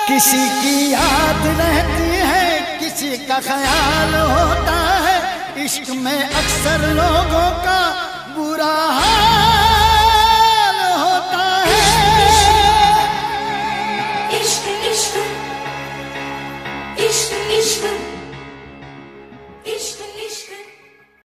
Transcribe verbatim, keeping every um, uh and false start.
किसी की याद रहती है, किसी का ख्याल होता है, इश्क में अक्सर लोगों का बुरा हाल